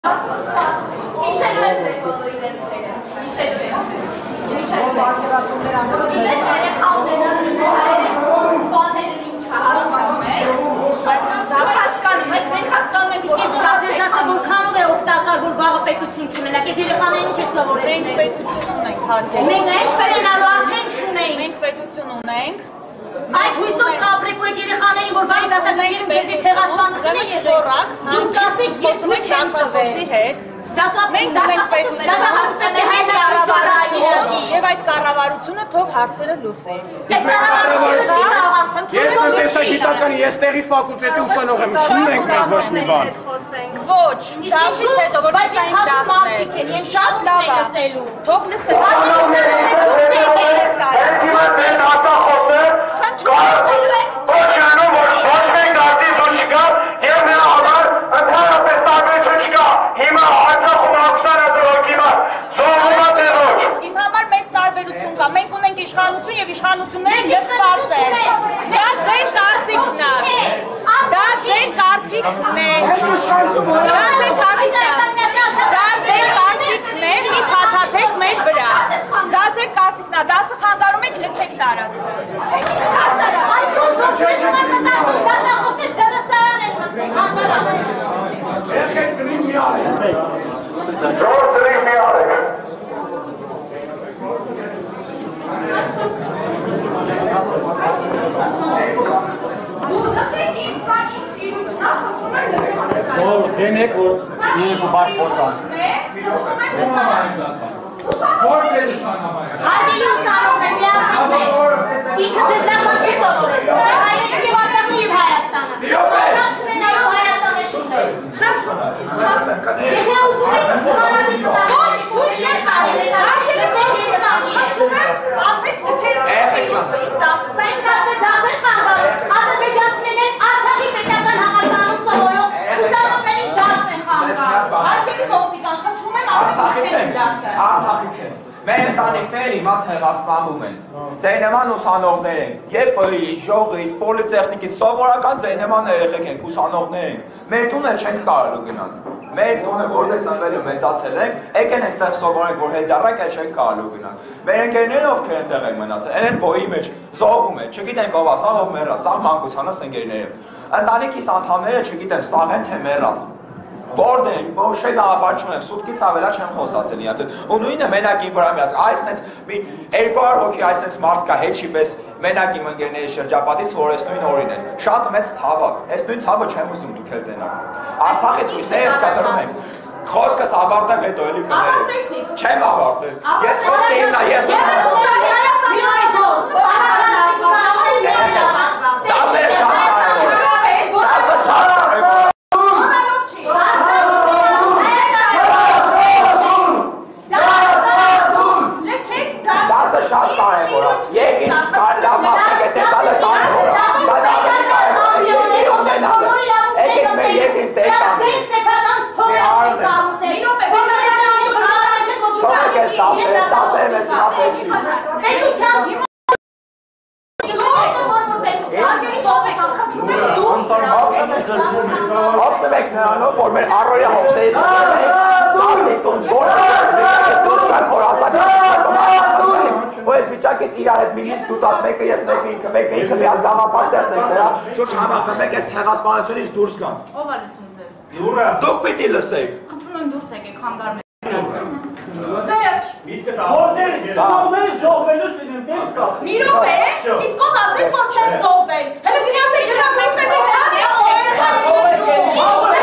Այդ հույսով կապրեք ու այդ երեխաներին, որ վայ դասակայերում կերվից հեղասպանությունը եղեք, դուք կասեք ես ոչ եմ տվել Մենք ունենք պետություն և այդ կառավարությունը թող հարցերը լուծի Ես տնտեսագիտական ես տեղի ֆակուլտետի ուսանող եմ, չունենք մենք ոչ մի բան Ոչ, դասից հետո, որ այս այն դասն է Շատ լավ է, թող լսեք Հենց հիմա ձեն դասախոսը Ոչանում, որ ոչ մենք դասից դու չկա և նրա համար ընդհանրապես տարբերություն չկա Հիմա Արցախում ակուսան ազրոքի մար, զողումա թե ոչ Իմ համար մեծ տարբերություն կա, մենք ունենք իշխանություն և իշխանությունները լծված են Դա ձեր կարծիքն է Դա ձեր կարծիքն է Դա ձեր կարծիքն է, մի փաթաթեք մեր վրա Դա ձեր կարծիքն է, դասը խանգարում եք լքեք տարածքը Երեխեք կնին մի արեք Ժոր դրիվ մի արեք Դեմեք, որ իրենք ու բար խոսան Որ պետութանավայր Հատելի ուսանող է միացիք է Իքը ձեզ լավան չի սովորել Հայերեն և Արցախը և Հայաստանը Սովորան չնենալով Հայաստանը շուտել Եթե ուզում եք ուսանալից ոչ, թույլ չեն տարել Հատելի ձեր եզանի Ասեք նքեր Սա ինչ դասեր խանգարում Ադրբեջանցիներն Արցախի պետական համալսարանում սովորող ուսանողների դասն են խանգարում Հաշելի ոստիկան, խնդրում եմ Արցախից են Մեր ընտանիքները իմաց հեղասպանում են Ձեր նման ուսանողներ են ԵՊ-ի, ժողից, պոլիտեխնիկից Սովորական ձեր նման երեխեք ենք, ուսանողներ ենք Մեր տունը չենք կարելու գնալ Մեր տունը որտեղ ծնվել ու մեծացել ենք Եկեն այստեղ սովորենք, որ հետառակ էլ չենք կարելու գնալ Մեր ընկերները ովքեր այնտեղ են մնացել Են բոյի մեջ զոհվում են, չգիտենք ով ասա, ով մեռած Սաղ մանկությանս ընկերները Ընտանիքիս անդամները չգիտեմ, սաղ են թե մեռած Բորդ են, բոշե գաղապար չունեմ, սուտքից ավելա չեմ խոսացել իացել ու նույնը մենակ իմ վրա միացել, այս նենց մի 200 հոգի այս նենց մարդ կա հետ չի պես մենակ իմ ընկերների շրջապատից, որ ես նույն օրին են, շատ մեծ ցավակ, ես նույն ցավը չեմ ուզում դուք էլ տենակ, Արցախից ուսները սկատրում ենք, խոսքս ավարտեմ հետո էլի կներեք, չեմ ավարտել, ես խոսքը իմն է, ես Հապտում եք նրանով, որ մեր առոյա հոգսեից դասիտուն, որ ես վիճակից իրար հետ մինից դուտաս մեկը ես մեկը ինքը մի հատ գաղապաստեղծ ենք դրա շուրջ համախում եք ես հեղասպանությունից դուրս գամ Ով է լսում ձեզ Դուք պիտի լսեք Խնդրում եմ դուրս եկեք խանգարում Որտեղ ծնողների զոհվելուց լինեմ դեպս կաս Մի րոպե, իսկ ով ասեց որ չեն զոհվել Հələ գնացեք գնամ մեկտեղ